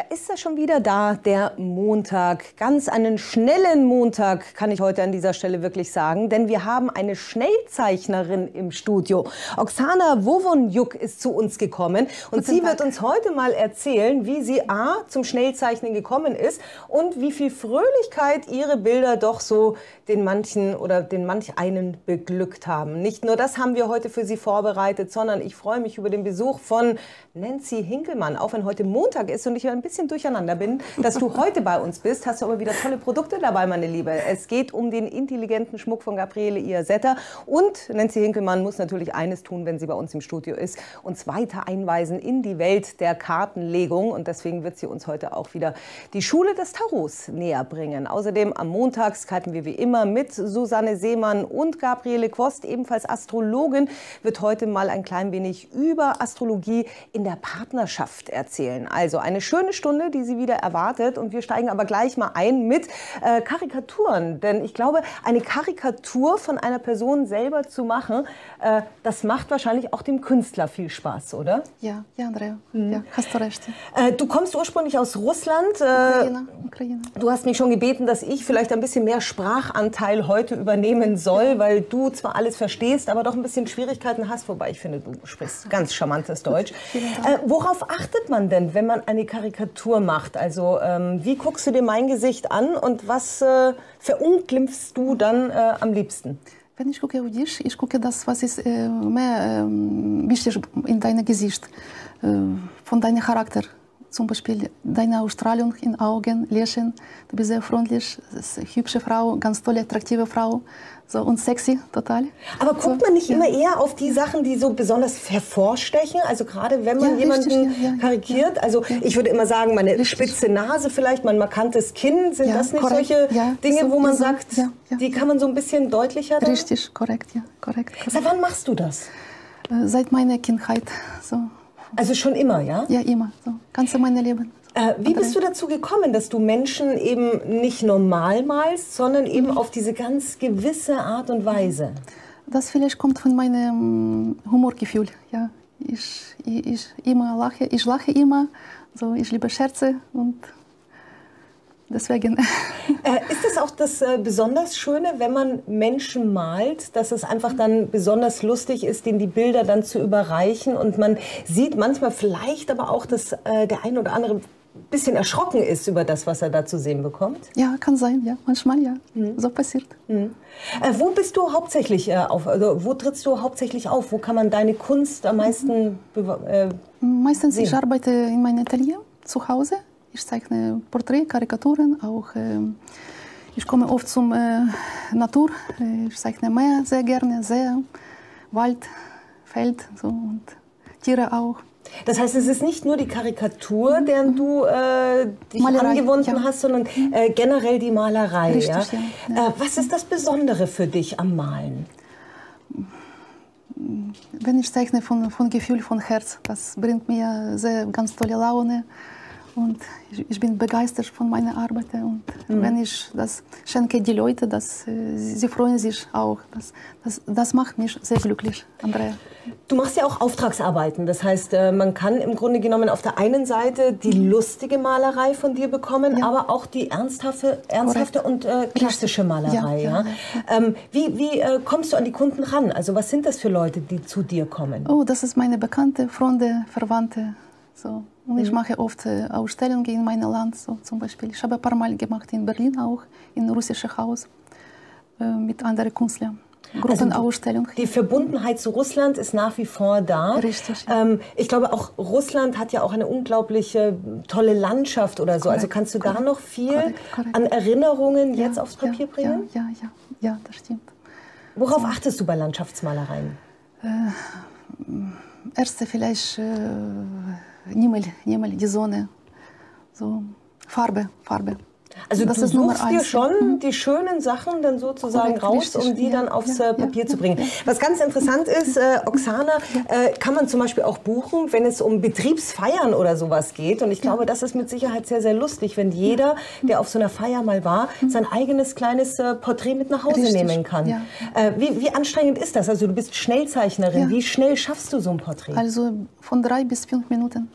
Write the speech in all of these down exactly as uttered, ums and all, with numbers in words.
ist er schon wieder da, der Montag. Ganz einen schnellen Montag kann ich heute an dieser Stelle wirklich sagen, denn wir haben eine Schnellzeichnerin im Studio. Oksana Wowonjuk ist zu uns gekommen und sie wird uns heute mal erzählen, wie sie A, zum Schnellzeichnen gekommen ist und wie viel Fröhlichkeit ihre Bilder doch so den manchen oder den manch einen beglückt haben. Nicht nur das haben wir heute für Sie vorbereitet, sondern ich freue mich über den Besuch von Nancy Hinkelmann, auch wenn heute Montag ist und ich ein bisschen durcheinander bin, dass du heute bei uns bist, hast du aber wieder tolle Produkte dabei, meine Liebe. Es geht um den intelligenten Schmuck von Gabriele Iasetta und Nancy Hinkelmann muss natürlich eines tun, wenn sie bei uns im Studio ist, uns weiter einweisen in die Welt der Kartenlegung und deswegen wird sie uns heute auch wieder die Schule des Tarots näher bringen. Außerdem am Montag skypen wir wie immer mit Susanne Seemann und Gabriele Quost, ebenfalls Astrologin, wird heute mal ein klein wenig über Astrologie in der Partnerschaft erzählen. Also eine schöne Stunde, die sie wieder erwartet und wir steigen aber gleich mal ein mit äh, Karikaturen, denn ich glaube, eine Karikatur von einer Person selber zu machen, äh, das macht wahrscheinlich auch dem Künstler viel Spaß, oder? Ja, ja, Andrea, mhm. ja, hast du recht. Äh, du kommst ursprünglich aus Russland. Äh, Ukraine, Ukraine. Du hast mich schon gebeten, dass ich vielleicht ein bisschen mehr Sprachanteil heute übernehmen soll, weil du zwar alles verstehst, aber doch ein bisschen Schwierigkeiten hast, wobei ich finde, du sprichst ganz charmantes Deutsch. Äh, worauf achtet man denn, wenn man eine Karikatur macht? Also ähm, wie guckst du dir mein Gesicht an und was äh, verunglimpfst du dann äh, am liebsten? Wenn ich gucke auf dich, ich gucke das, was ist äh, mehr äh, wichtig in deinem Gesicht, äh, von deinem Charakter. Zum Beispiel deine Ausstrahlung in Augen, Lächeln. Du bist sehr freundlich, eine hübsche Frau, ganz tolle, attraktive Frau. So, und sexy, total. Aber guckt man nicht ja. immer eher auf die Sachen, die so besonders hervorstechen? Also gerade wenn man ja, jemanden richtig, ja, ja, karikiert. Ja, also ja. ich würde immer sagen, meine richtig. spitze Nase vielleicht, mein markantes Kinn. Sind ja, das nicht korrekt. solche ja, Dinge, so, wo man so, sagt, ja, ja. die kann man so ein bisschen deutlicher dann? Richtig, korrekt, ja. Korrekt, korrekt. Seit wann machst du das? Seit meiner Kindheit. So. Also schon immer, ja? Ja, immer. So. Ganze mein Leben. Äh, wie bist du dazu gekommen, dass du Menschen eben nicht normal malst, sondern eben mhm. auf diese ganz gewisse Art und Weise? Das vielleicht kommt von meinem Humorgefühl. Ja. Ich, ich, ich, immer lache, ich lache immer, so, ich liebe Scherze und deswegen. Äh, ist das auch das äh, besonders Schöne, wenn man Menschen malt, dass es einfach dann besonders lustig ist, denen die Bilder dann zu überreichen und man sieht manchmal vielleicht aber auch, dass äh, der ein oder andere ein bisschen erschrocken ist über das, was er da zu sehen bekommt? Ja, kann sein, ja. Manchmal ja. Mhm. So passiert. Mhm. Äh, wo bist du hauptsächlich äh, auf? Also wo trittst du hauptsächlich auf? Wo kann man deine Kunst am meisten äh, Meistens sehen? Ich arbeite in meinem Atelier zu Hause. Ich zeichne Porträt, Karikaturen. Auch, äh, ich komme oft zum äh, Natur. Ich zeichne Meer sehr gerne, sehr Wald, Feld so, und Tiere auch. Das heißt, es ist nicht nur die Karikatur, deren du äh, dich Malerei, angebunden ja. hast, sondern äh, generell die Malerei. Richtig, ja? Ja, ja. Äh, was ist das Besondere für dich am Malen? Wenn ich zeichne von, von Gefühl, von Herz, das bringt mir sehr ganz tolle Laune. Und ich, ich bin begeistert von meiner Arbeit. Und mhm. wenn ich das schenke, die Leute, das, sie freuen sich auch. Das, das, das macht mich sehr glücklich, Andrea. Du machst ja auch Auftragsarbeiten. Das heißt, man kann im Grunde genommen auf der einen Seite die lustige Malerei von dir bekommen, ja. aber auch die ernsthafte, ernsthafte und äh, klassische Malerei. Ja, ja. Ja. Ähm, wie wie äh, kommst du an die Kunden ran? Also was sind das für Leute, die zu dir kommen? Oh, das ist meine Bekannte, Freunde, Verwandte. So. Und mhm. ich mache oft äh, Ausstellungen in meinem Land. So, zum Beispiel. Ich habe ein paar Mal gemacht in Berlin auch, im russischen Haus äh, mit anderen Künstlern. Gruppenausstellung. Also die Verbundenheit zu Russland ist nach wie vor da. Richtig. Ja. Ähm, ich glaube, auch Russland hat ja auch eine unglaubliche tolle Landschaft oder so. Korrekt, also kannst du korrekt, da noch viel korrekt, korrekt. an Erinnerungen ja, jetzt aufs Papier ja, bringen? Ja, ja, ja, ja, das stimmt. Worauf so. achtest du bei Landschaftsmalereien? Äh, erste vielleicht äh, Nimmel, Nimmel, die Sonne, so Farbe, Farbe. Also das du ist suchst dir eins. schon mhm. die schönen Sachen dann sozusagen Korrekt, raus, richtig. um die ja, dann aufs ja, Papier ja, zu bringen. Ja. Was ganz interessant ist, äh, Oksana, äh, kann man zum Beispiel auch buchen, wenn es um Betriebsfeiern oder sowas geht. Und ich glaube, ja. das ist mit Sicherheit sehr, sehr lustig, wenn jeder, der auf so einer Feier mal war, sein eigenes kleines äh, Porträt mit nach Hause richtig. nehmen kann. Ja. Äh, wie, wie anstrengend ist das? Also du bist Schnellzeichnerin. Ja. Wie schnell schaffst du so ein Porträt? Also von drei bis fünf Minuten. So.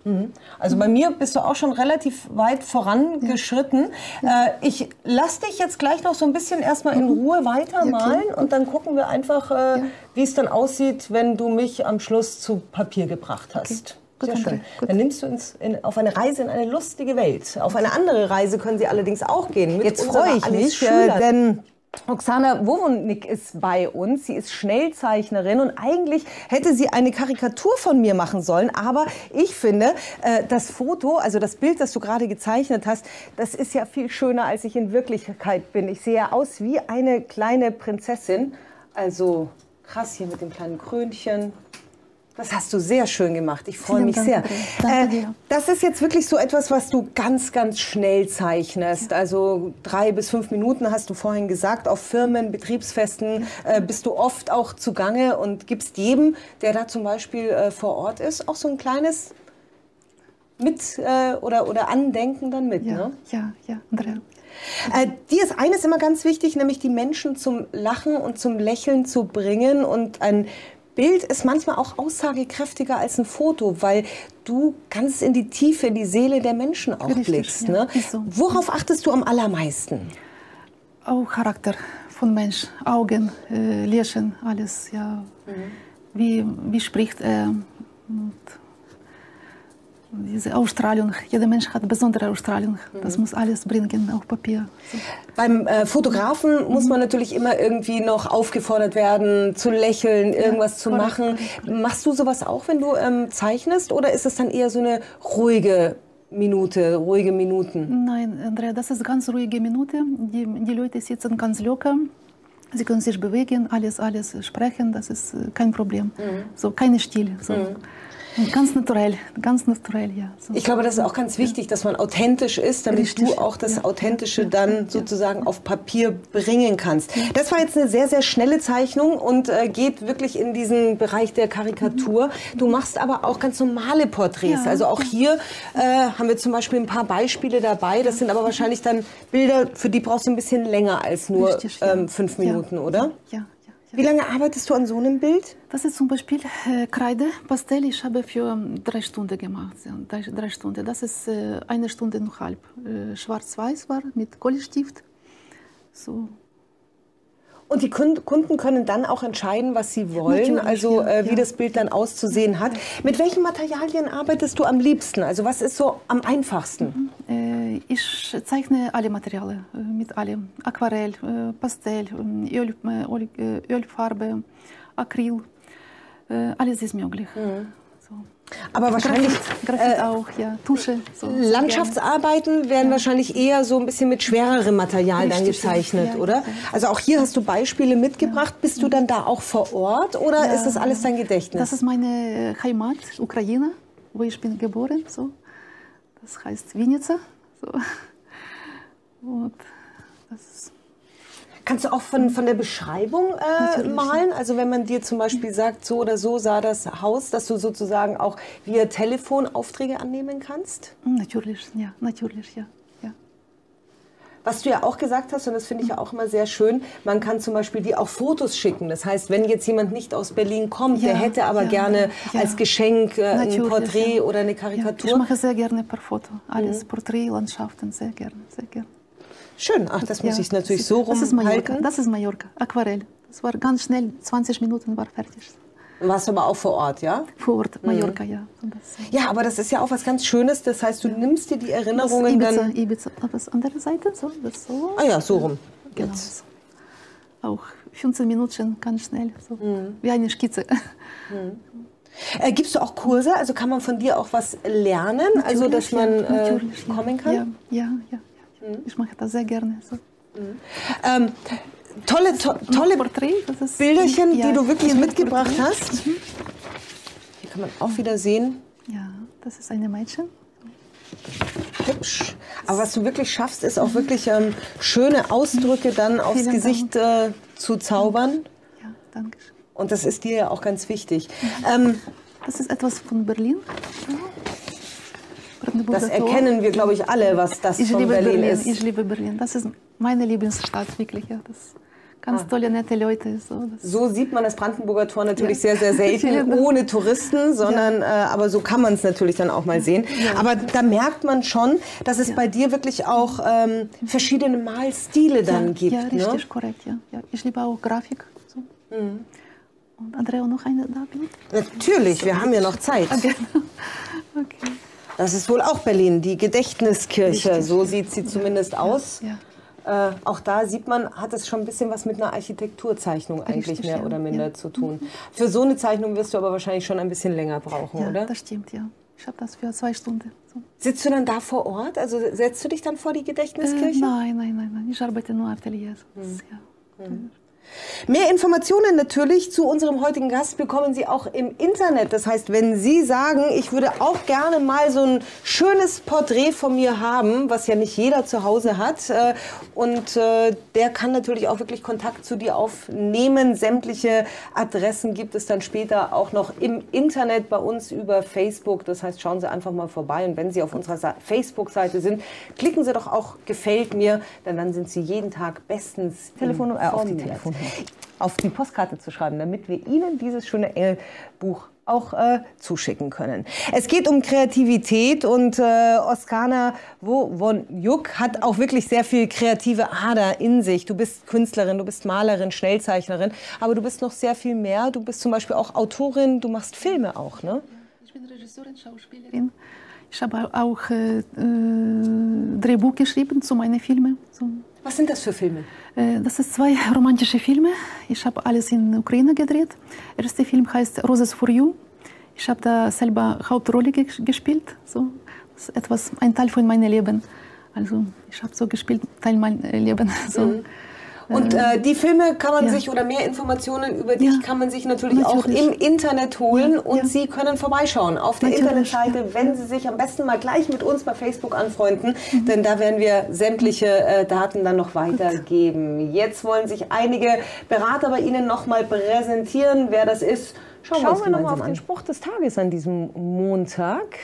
Also bei mir bist du auch schon relativ weit vorangeschritten. Ja. Äh, ich lasse dich jetzt gleich noch so ein bisschen erstmal in Ruhe weitermalen ja, und dann gucken wir einfach, äh, ja. wie es dann aussieht, wenn du mich am Schluss zu Papier gebracht hast. Okay. Sehr schön. Gut. Dann nimmst du uns in, auf eine Reise in eine lustige Welt. Auf eine andere Reise können Sie allerdings auch gehen. Mit jetzt freue ich mich, äh, denn Oksana Wowonnik ist bei uns. Sie ist Schnellzeichnerin und eigentlich hätte sie eine Karikatur von mir machen sollen. Aber ich finde, das Foto, also das Bild, das du gerade gezeichnet hast, das ist ja viel schöner, als ich in Wirklichkeit bin. Ich sehe ja aus wie eine kleine Prinzessin. Also krass hier mit dem kleinen Krönchen. Das hast du sehr schön gemacht. Ich freue mich sehr. Danke dir. Das ist jetzt wirklich so etwas, was du ganz, ganz schnell zeichnest. Ja. Also drei bis fünf Minuten hast du vorhin gesagt. Auf Firmen, Betriebsfesten äh, bist du oft auch zugange und gibst jedem, der da zum Beispiel äh, vor Ort ist, auch so ein kleines mit äh, oder, oder Andenken dann mit. Ja, ne? ja, ja, Andrea. Äh, dir ist eines immer ganz wichtig, nämlich die Menschen zum Lachen und zum Lächeln zu bringen. Und ein Bild ist manchmal auch aussagekräftiger als ein Foto, weil du ganz in die Tiefe, in die Seele der Menschen auch Richtig, blickst. Ja, ne? So. Worauf achtest du am allermeisten? Auch Charakter von Mensch, Augen, äh, Lächeln, alles. Ja. Mhm. Wie, wie spricht er? Und diese Ausstrahlung, jeder Mensch hat besondere Ausstrahlung. Das muss alles bringen auf Papier. So. Beim äh, Fotografen muss man natürlich immer irgendwie noch aufgefordert werden, zu lächeln, irgendwas ja, zu korrekt, machen. Korrekt. Machst du sowas auch, wenn du ähm, zeichnest, oder ist es dann eher so eine ruhige Minute, ruhige Minuten? Nein, Andrea, das ist ganz ruhige Minute. Die, die Leute sitzen ganz locker. Sie können sich bewegen, alles, alles sprechen, das ist kein Problem. Mhm. So, keine Stil. So. Mhm. Ganz naturell, ganz naturell, ja. So. Ich glaube, das ist auch ganz wichtig, dass man authentisch ist, damit Richtig. du auch das ja. Authentische dann ja. sozusagen auf Papier bringen kannst. Ja. Das war jetzt eine sehr, sehr schnelle Zeichnung und äh, geht wirklich in diesen Bereich der Karikatur. Du machst aber auch ganz normale Porträts. Ja. Also auch hier äh, haben wir zum Beispiel ein paar Beispiele dabei. Das sind aber wahrscheinlich dann Bilder, für die brauchst du ein bisschen länger als nur Richtig, ja. ähm, fünf Minuten, ja. oder? Ja. Wie lange arbeitest du an so einem Bild? Das ist zum Beispiel äh, Kreide, Pastell. Ich habe für drei Stunden gemacht. Ja, drei, drei Stunden. Das ist äh, eine Stunde und halb. Äh, Schwarz-Weiß war mit Kohlestift. So. Und die Kunden können dann auch entscheiden, was sie wollen, Natürlich, also ja, äh, wie ja. das Bild dann auszusehen hat. Mit welchen Materialien arbeitest du am liebsten? Also was ist so am einfachsten? Mhm. Äh, ich zeichne alle Materialien, äh, mit allem. Aquarell, äh, Pastell, Öl, äh, Ölfarbe, Acryl, äh, alles ist möglich. Mhm. So. Aber wahrscheinlich Graphit, Graphit äh, auch, ja, Tusche. So, Landschaftsarbeiten werden ja. wahrscheinlich eher so ein bisschen mit schwererem Material Richtig, dann gezeichnet, ja, oder? Ja. Also auch hier hast du Beispiele mitgebracht. Ja. Bist du dann da auch vor Ort oder ja. ist das alles dein Gedächtnis? Das ist meine Heimat, Ukraine, wo ich bin geboren. So. Das heißt Vinica. So. Und das ist Kannst du auch von, von der Beschreibung äh, malen? Also wenn man dir zum Beispiel sagt, so oder so sah das Haus, dass du sozusagen auch via Telefon Aufträge annehmen kannst? Natürlich, ja, natürlich, ja. ja. Was du ja auch gesagt hast, und das finde ich ja auch immer sehr schön, man kann zum Beispiel dir auch Fotos schicken. Das heißt, wenn jetzt jemand nicht aus Berlin kommt, ja, der hätte aber ja, gerne ja. als Geschenk äh, ein Porträt ja. oder eine Karikatur. Ja, ich mache sehr gerne per Foto. Alles, mhm. Porträt, Landschaften, sehr gerne, sehr gerne. Schön, ach, das muss ja, ich natürlich so rumhalten. Das ist Mallorca, das ist Mallorca, Aquarell. Das war ganz schnell, zwanzig Minuten war fertig. Warst du aber auch vor Ort, ja? Vor Ort, Mallorca, mhm. ja. Ja, aber das ist ja auch was ganz Schönes. Das heißt, du ja. nimmst dir die Erinnerungen das Ibiza, dann... Ibiza, das andere Seite, so, das so. Ah ja, so rum. Genau. So. Auch fünfzehn Minuten, ganz schnell, so. Mhm. Wie eine Skizze. Mhm. Äh, gibst du auch Kurse? Also kann man von dir auch was lernen? Natürlich, also, dass man ja, äh, kommen kann? Ja, ja, ja. Ich mache das sehr gerne. So. Mhm. Ähm, tolle to tolle Porträt, das ist, Bilderchen, ja, die du wirklich mitgebracht Porträt. hast. Mhm. Hier kann man auch wieder sehen. Ja, das ist eine Mädchen. Hübsch. Aber was du wirklich schaffst, ist auch wirklich ähm, schöne Ausdrücke dann aufs Vielen Gesicht äh, zu zaubern. Ja, danke. Und das ist dir ja auch ganz wichtig. Mhm. Ähm, das ist etwas von Berlin. Ja. Das erkennen wir, glaube ich, alle, was das ich von liebe Berlin, Berlin ist. Ich liebe Berlin. Das ist meine Lieblingsstadt, wirklich. Ja. Das Ganz ah. tolle, nette Leute. So, so sieht man das Brandenburger Tor natürlich ja. sehr, sehr selten, ohne Touristen, sondern ja. äh, aber so kann man es natürlich dann auch mal sehen. Ja. Aber da merkt man schon, dass es ja. bei dir wirklich auch ähm, verschiedene Malstile dann ja, gibt. Ja, richtig, ne? korrekt. Ja. Ja. Ich liebe auch Grafik. So. Mhm. Und Andrea, noch eine da, Bild? Natürlich, so, wir haben ja noch Zeit. Okay. Okay. Das ist wohl auch Berlin, die Gedächtniskirche, richtig. So sieht sie zumindest ja. aus. Ja. Äh, auch da sieht man, hat es schon ein bisschen was mit einer Architekturzeichnung eigentlich Richtig, mehr ja. oder minder ja. zu tun. Für so eine Zeichnung wirst du aber wahrscheinlich schon ein bisschen länger brauchen, ja, oder? Ja, das stimmt, ja. Ich habe das für zwei Stunden. So. Sitzt du dann da vor Ort? Also setzt du dich dann vor die Gedächtniskirche? Äh, nein, nein, nein, nein. Ich arbeite nur Atelier. Hm. Ja. Hm. Mehr Informationen natürlich zu unserem heutigen Gast bekommen Sie auch im Internet. Das heißt, wenn Sie sagen, ich würde auch gerne mal so ein schönes Porträt von mir haben, was ja nicht jeder zu Hause hat, äh, und äh, der kann natürlich auch wirklich Kontakt zu dir aufnehmen. Sämtliche Adressen gibt es dann später auch noch im Internet bei uns über Facebook. Das heißt, schauen Sie einfach mal vorbei, und wenn Sie auf unserer Facebook-Seite sind, klicken Sie doch auch gefällt mir, denn dann sind Sie jeden Tag bestens Telefon, äh, auf die Telefon auf die Postkarte zu schreiben, damit wir Ihnen dieses schöne Engelbuch auch äh, zuschicken können. Es geht um Kreativität, und äh, Oksana Wowonjuk hat auch wirklich sehr viel kreative Ader in sich. Du bist Künstlerin, du bist Malerin, Schnellzeichnerin, aber du bist noch sehr viel mehr. Du bist zum Beispiel auch Autorin, du machst Filme auch, ne? Ich bin Regisseurin, Schauspielerin. Ich habe auch äh, äh, Drehbuch geschrieben zu meinen Filmen. So. Was sind das für Filme? Das sind zwei romantische Filme. Ich habe alles in der Ukraine gedreht. Der erste Film heißt Roses for You. Ich habe da selber Hauptrolle gespielt. So, das ist etwas, ein Teil von meinem Leben. Also ich habe so gespielt, Teil meines Lebens. So. Mhm. Und äh, die Filme kann man ja. sich, oder mehr Informationen über dich ja. kann man sich natürlich, natürlich auch im Internet holen, ja. und ja. Sie können vorbeischauen auf der natürlich. Internetseite, wenn Sie sich am besten mal gleich mit uns bei Facebook anfreunden, mhm. denn da werden wir sämtliche äh, Daten dann noch weitergeben. Jetzt wollen sich einige Berater bei Ihnen noch mal präsentieren. Wer das ist, schauen, schauen wir uns wir noch mal auf an. Den Spruch des Tages an diesem Montag.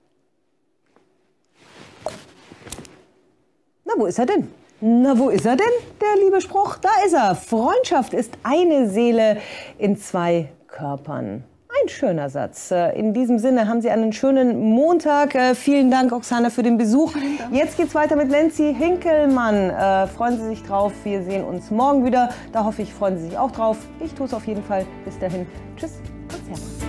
Na, wo ist er denn? Na, wo ist er denn, der liebe Spruch? Da ist er. Freundschaft ist eine Seele in zwei Körpern. Ein schöner Satz. In diesem Sinne haben Sie einen schönen Montag. Vielen Dank, Oksana, für den Besuch. Jetzt geht's weiter mit Nancy Hinkelmann. Äh, freuen Sie sich drauf. Wir sehen uns morgen wieder. Da hoffe ich, freuen Sie sich auch drauf. Ich tue es auf jeden Fall. Bis dahin. Tschüss und Servus.